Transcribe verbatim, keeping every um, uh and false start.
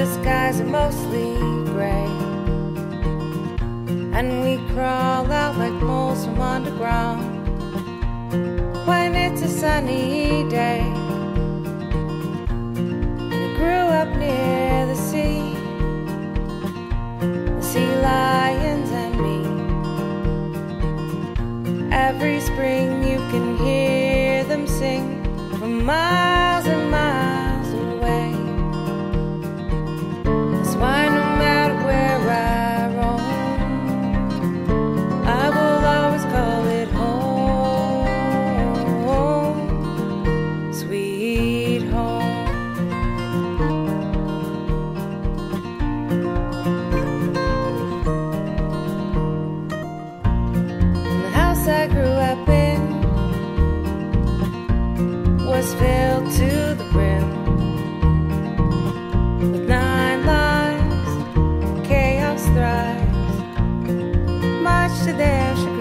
the skies are mostly gray, and we crawl out like moles from underground when it's a sunny day. We grew up near the sea, the sea lions and me. Every spring you can hear them sing from miles and miles away. That's why no matter where I roam, I will always call it home, sweet home. And the house I grew up in was filled to the brim with nine lives, chaos thrives, much to their chagrin.